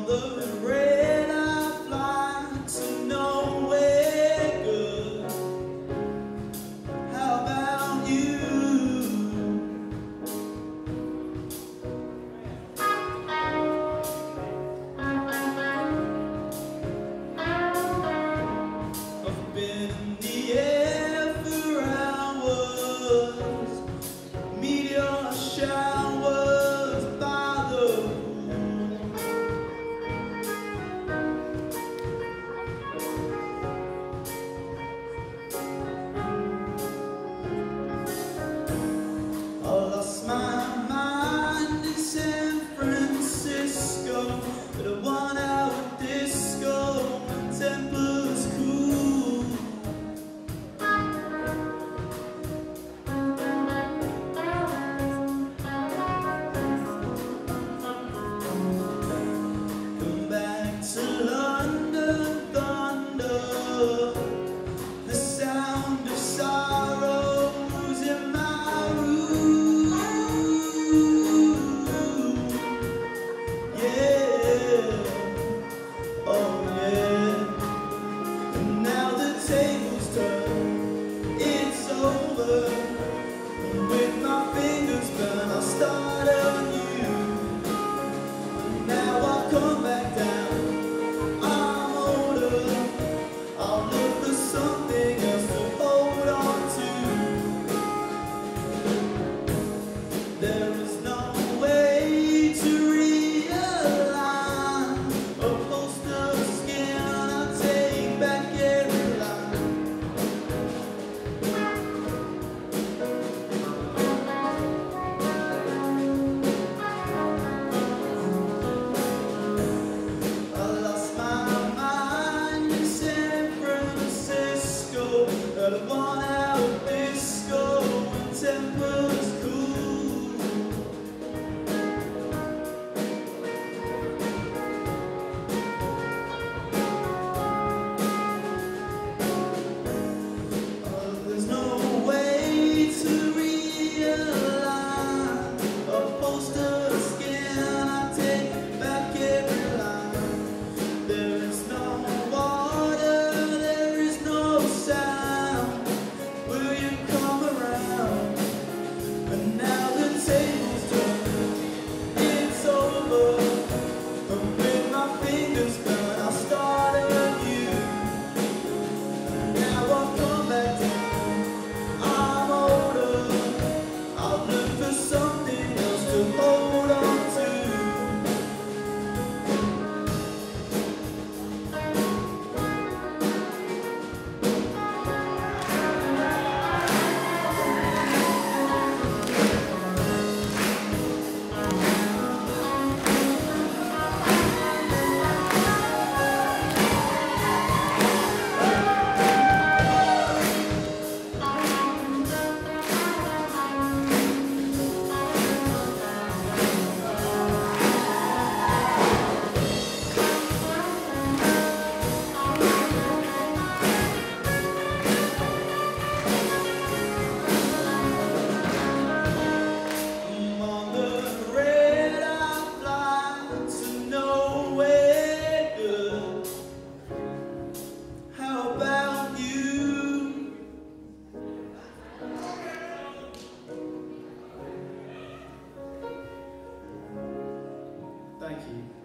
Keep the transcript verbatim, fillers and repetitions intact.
the red I fly to nowhere good. How about you? I've been in the air for hours, meteor showers by the pool. I lost my mind in San Francisco at a one-hour disco when Templa's cool. Come back to London thunder, the sound of sorrows in my room. Yeah, oh yeah. And now the tables turn, it's over. And with my fingers burned, I'll start anew. And now I'll come back down. I'm older. I'll look for something else to hold on to. There is no way to realign a poster of skin. I take back every line. I lost my mind in San Francisco at a one-hour disco when Templa's cool. Oh, there's no way to realign a poster of skin. I take back every line. There is no water, there is no sound. Will you come around? And now the tables turn, it's over. And with my fingers burned, I'll start anew. Now I'll come back down. I'm older. I'll look for something else to hold on to. I'm on the red I fly to nowhere good. How about you? Thank you.